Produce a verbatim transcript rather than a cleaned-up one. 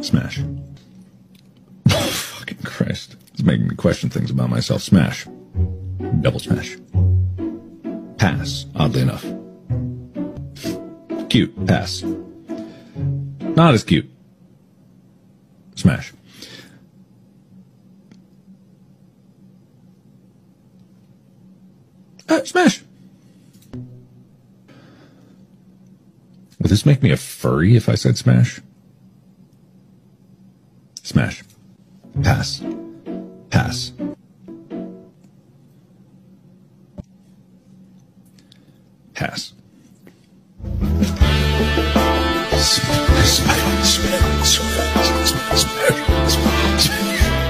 Smash. Oh, fucking Christ. It's making me question things about myself. Smash. Double smash. Pass, oddly enough. Cute. Pass. Not as cute. Smash. Uh, smash. Would this make me a furry if I said smash? Smash. Pass. Pass. Pass. Smash. Smash. Smash. Smash. Smash. Smash.